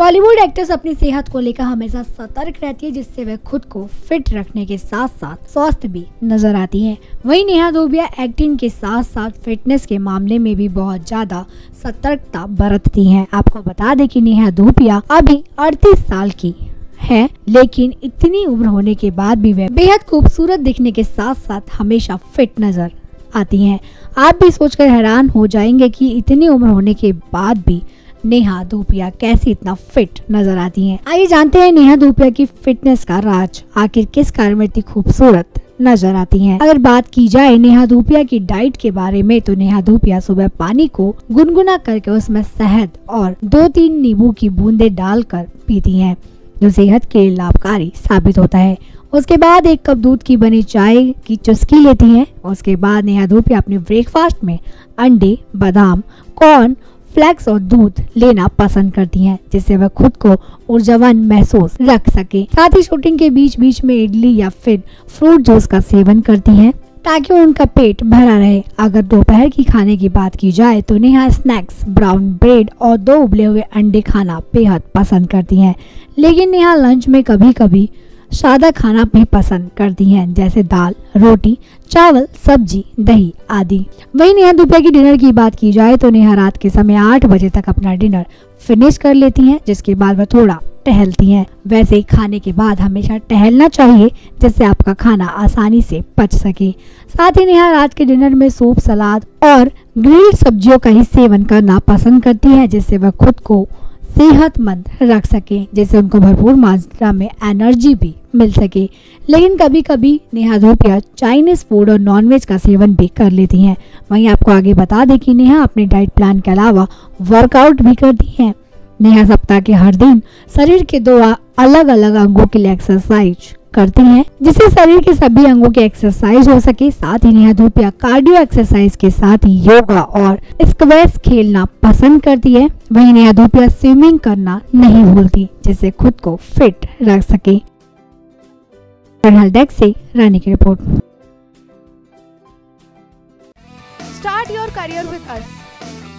Bollywood actress अपनी सेहत को लेकर हमेशा सतर्क रहती है, जिससे वह खुद को फिट रखने के साथ साथ स्वस्थ भी नजर आती हैं। वहीं नेहा धूपिया एक्टिंग के साथ साथ फिटनेस के मामले में भी बहुत ज्यादा सतर्कता बरतती हैं। आपको बता दें कि नेहा धूपिया अभी 38 साल की है, लेकिन इतनी उम्र होने के बाद भी वह बेहद खूबसूरत दिखने के साथ साथ हमेशा फिट नजर आती हैं। आप भी सोचकर हैरान हो जाएंगे कि इतनी उम्र होने के बाद भी नेहा धूपिया कैसे इतना फिट नजर आती हैं। आइए जानते हैं नेहा धूपिया की फिटनेस का राज, आखिर किस कारण में इतनी खूबसूरत नजर आती हैं। अगर बात की जाए नेहा धूपिया की डाइट के बारे में, तो नेहा धूपिया सुबह पानी को गुनगुना करके उसमें शहद और 2-3 नींबू की बूंदें डालकर पीती हैं, जो सेहत के लिए लाभकारी साबित होता है। उसके बाद 1 कप दूध की बनी चाय की चुस्की लेती हैं। उसके बाद नेहा धूपिया अपने ब्रेकफास्ट में अंडे, बादाम, कॉर्न फ्लेक्स और दूध लेना पसंद करती हैं, जिससे वह खुद को ऊर्जावान महसूस रख सके। साथ ही शूटिंग के बीच बीच में इडली या फिर फ्रूट जूस का सेवन करती हैं, ताकि उनका पेट भरा रहे। अगर दोपहर की खाने की बात की जाए तो नेहा स्नैक्स, ब्राउन ब्रेड और 2 उबले हुए अंडे खाना बेहद पसंद करती हैं। लेकिन नेहा लंच में कभी कभी सादा खाना भी पसंद करती हैं, जैसे दाल, रोटी, चावल, सब्जी, दही आदि। वहीं नेहा धूपिया की डिनर की बात की जाए तो नेहा रात के समय 8 बजे तक अपना डिनर फिनिश कर लेती हैं, जिसके बाद वह थोड़ा टहलती हैं। वैसे खाने के बाद हमेशा टहलना चाहिए, जिससे आपका खाना आसानी से पच सके। साथ ही नेहा रात के डिनर में सूप, सलाद और ग्रिल्ड सब्जियों का ही सेवन करना पसंद करती है, जिससे वह खुद को सेहतमंद रख सके, जिससे उनको भरपूर मात्रा में एनर्जी भी मिल सके। लेकिन कभी कभी नेहा धूपिया चाइनीज फूड और नॉनवेज का सेवन भी कर लेती हैं। वहीं आपको आगे बता दें कि नेहा अपने डाइट प्लान के अलावा वर्कआउट भी करती हैं। नेहा सप्ताह के हर दिन शरीर के 2 अलग अलग अंगों के लिए एक्सरसाइज करती हैं, जिससे शरीर के सभी अंगों की एक्सरसाइज हो सके। साथ ही नेहा धूपिया कार्डियो एक्सरसाइज के साथ ही योगा और स्क्वैश खेलना पसंद करती है। वहीं नेहा धूपिया स्विमिंग करना नहीं भूलती, जिससे खुद को फिट रख सके। डेस्क से रानी की report. Start your career with us.